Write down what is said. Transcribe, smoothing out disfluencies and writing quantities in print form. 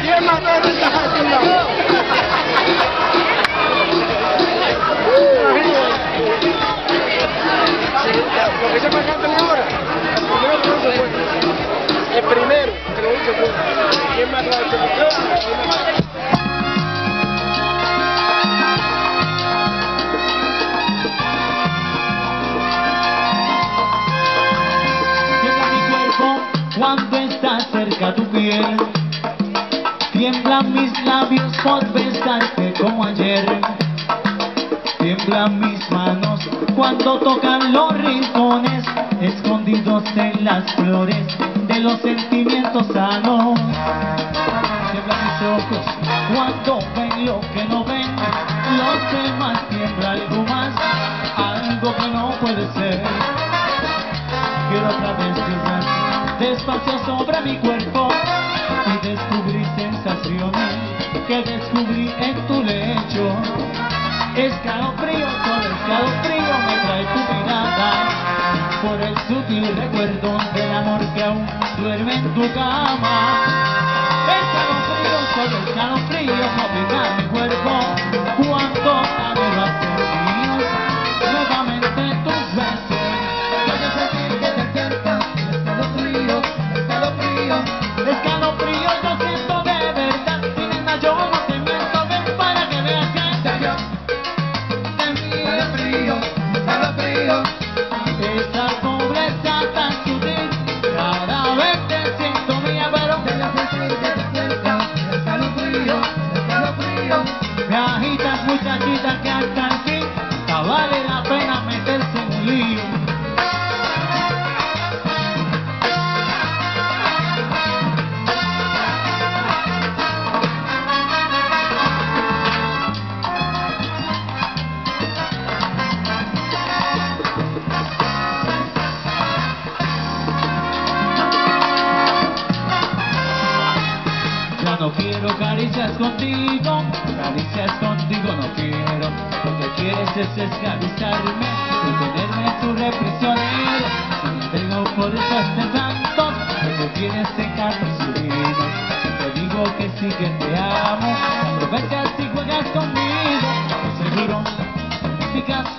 ¿Quién mató a esta jacina? Lo que se me canta ahora, el primero que lo hizo fue. ¿Quién mató a este jacina? Cuando está cerca tu piel, tiemblan mis labios por besarte como ayer. Tiemblan mis manos cuando tocan los rincones escondidos en las flores de los sentimientos sanos. Tiemblan mis ojos cuando ven lo que no ven, los demás tiembla algo más, algo que no puede ser. Quiero otra vez llorar despacio sobre mi cuerpo y descubrí sensaciones que descubrí en tu lecho. Escalofrío, todo escalofrío me trae tu mirada, por el sutil recuerdo del amor que aún duerme en tu cama. Escalofrío, todo escalofrío movilizar mi cuerpo cuando anhelo hacer míos nuevamente tus besos. Quiero sentir que te acercas. Escalofrío, yo siento de verdad, mi nena, yo no te miento, ven para que veas que te miro. Escalofrío, esa pobreza tan sutil, cada vez te siento mía, pero escalofrío, me agitas muchachita que hasta aquí vale la pena meterse en un lío. No quiero caricias contigo no quiero. Lo que quieres es esclavizarme, detenerme en tu reprisionero. Si me entrego por esas de tantos, lo que tienes en carne subido. Si te digo que sí que te amo, aprovechas y juegas conmigo. Seguro, si